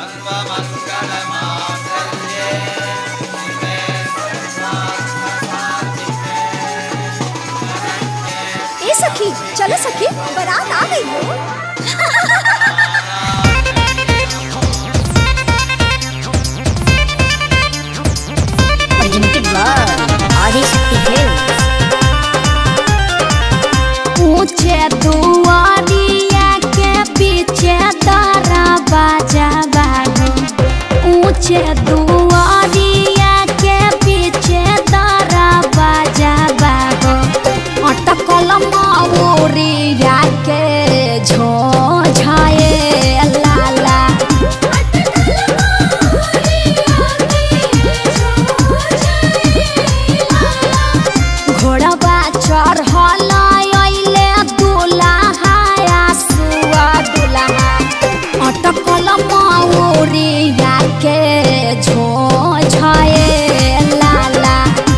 ए सखी चलो सखी बारात आ गई हो। ऊंचे दुआरिया के पीछे तारा बाजा बागो, ऊंचे दुआरिया के पीछे तारा बाजा बागो, अटकल माऊरिया के झोझाए लाला, घोड़वा चढ़ल अइले दुल्हा सुआ दुल्हा, अटकल माऊरिया के झोझाए लाला।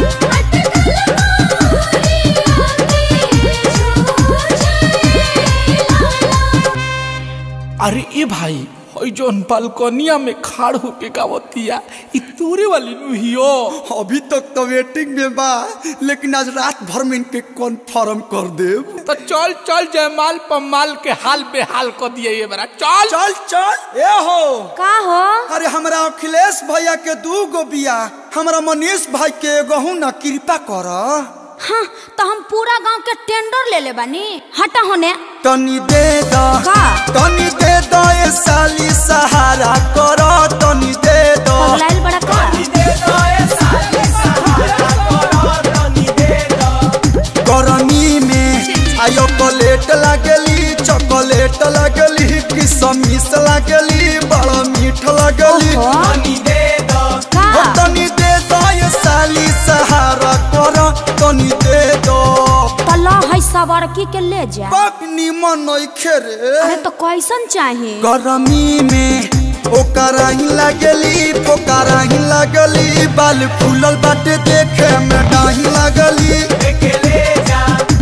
अरे ए भाई जोन बालकोनिया में खाड़ होके गावतिया इ तोरे वाली नुहियो। अभी तक तो वेटिंग में बा, लेकिन आज रात भर में इनके कन्फर्म कर देब। तो चल चल जयमाल पमाल के हाल बेहाल कर दिए ये बरा। चल चल चल। ए हो का हो? अरे हमरा अखिलेश भैया के 2 गो बिया, हमरा मनीष भाई के एगो ना, कृपा कर। हाँ तो हम पूरा गांव के टेंडर ले ले बानी, हटा होने। तनी दे द, तनी दे द ए साली सहारा करो, तनी दे द। पगलाइल बड़ा का? तनी दे द ए साली सहारा करो, तनी दे द। गरमी में आयो चॉकलेट लागली, चॉकलेट लागली, किशमिश लागली, बड़ा मीठ लागली। तनी दे द, तनी दे द ए साली सहारा करो, तनी दे द। तला है सवारकी के ले जा। बाप निमन नहीं खेरे। अरे तो कैसन चाहिए? गरमी में ओकरा ही लागली, पोकरा ही लागली, बाल फूलल बाटे देखे में डाही लागली। अकेले जा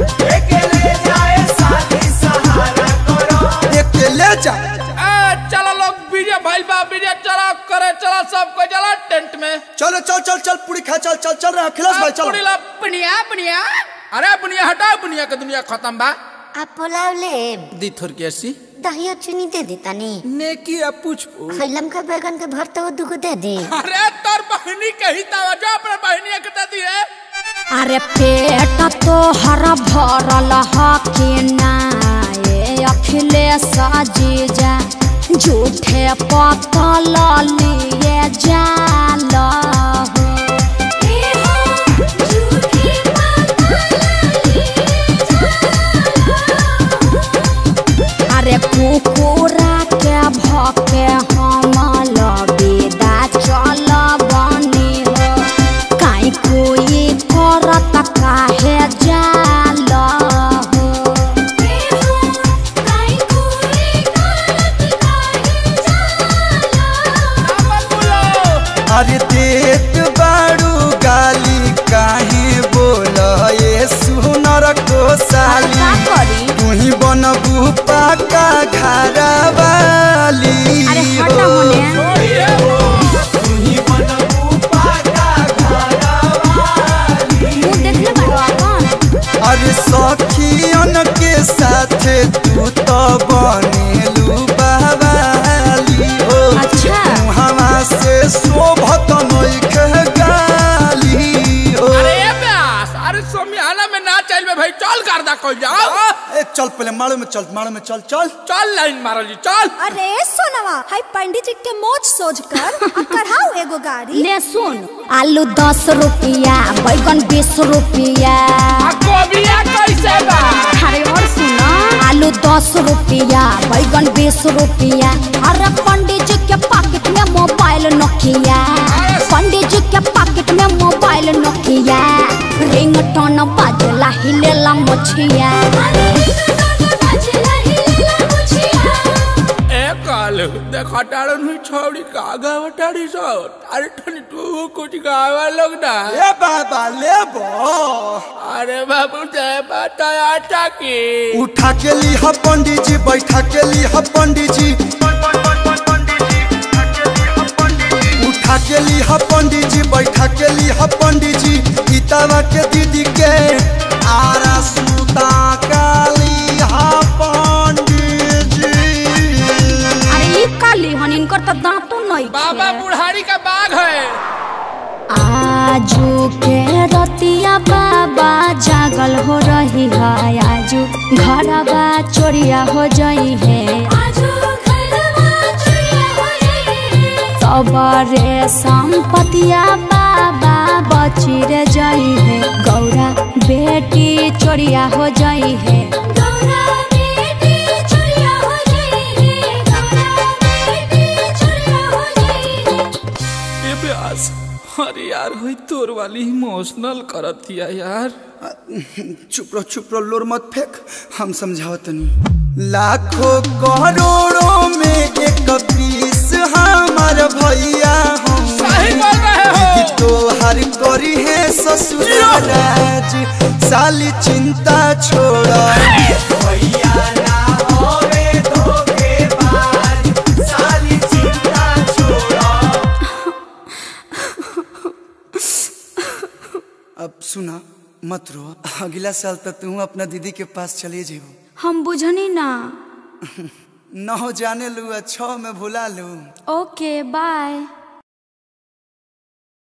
ए साली सहारा करो, अकेले जा। चलो लोग बीजे भाई बा बीजे चला करे, चला सबको चला टेंट में। चलो चल चल चल पूरी खा, चल चल चल रहे अखिलेश भाई चलो। पुनिया पुनिया, अरे पुनिया हटाओ, पुनिया के दुनिया खत्म बा। आप पुलाव ले दी थोर के ऐसी दहिया चीनी दे देता नी। नेकी अब पूछ खैलम का बैगन के भरता हुआ 2 गो दे दे। अरे तोर बहनी कही तावा जो अपने बहनी के दे दी है। अरे पेट तो हरा भरल हकी ना ये अखिलेश जीजा, झूठे पतल लिए जाला हो। अरे कुकुरा के भके हम लबेदा चल बनी हो, काई कोई करत काहे जाल हो। अरे देत बाड़ू गाली काहे बोल ये सुनर को साली, तू ही बनबू पाका घरा वाली। अरे हटा होने। तू ही बनबू पाका घरा वाली। मुंह देखले बाड़ो अपन। अरे सखियन के साथ तू तो बनेलू बवाली हो। अच्छा हवा से शोभत नइखे गाली हो। अरे ब्यास, अरे सोमियाना में ना चल में भाई, चल कर दा कोई जाओ। ए चल पहले मारो में चल, मारो में चल चल चल लाइन मारो जी चल। अरे सोनवा हाय पंडित जी के मोच सोच कर करहाओ एगो गाड़ी। ले सुन, आलू 10 रुपया, बैगन 20 रुपया। गोबिया कैसे बा? अरे और सुना, आलू 10 रुपया, बैगन 20 रुपया। अरे पंडित जी के पॉकेट में मोबाइल नोकिया, पंडित जी के पॉकेट में मोबाइल नोकिया, रिंगटोन बाजला हिलेला मोछिया। देखा टाड़न हुई छौड़ी का गावटाड़ी सो। अरे ठनी तू कुछ गावा लोग ना। ए बाबा ले बो। अरे बाबू जय बताया की उठा के ली ह पंडित जी, बैठा के ली ह पंडित जी। बैठा के लिहा पंडित जी गीतावा के दीदी के आरा सूता काली हा पंडित जी। अरे ये काली हन इनकर तो दांतों नहीं बाबा बुढ़ारी का बाग है। आजू के रतिया बाबा जागल हो रही है, आजू घरवा चोरिया हो जाई है, सबरे संपतिया बाबा बची रे जाई है, गौरा बेटी चोरिया हो जाई है, अरे यार हुई तोर वाली इमोशनल करत हिया यार। चुप रहो लोर मत फेंक, हम समझाओ तनी। लाखों करोड़ों में एक पीस हमार भैया हम, सही बोल रहे हो। तो हर करी है ससुराज, साली चिंता छोड़ा भैया ना होवे धोखेबाज, साली चिंता छोड़ा। अब सुना मत रो, अगला साल तक तू अपना दीदी के पास चले जेबो। हम बुझनी ना। 9 जाने लू 6 में भुला लू। Okay by.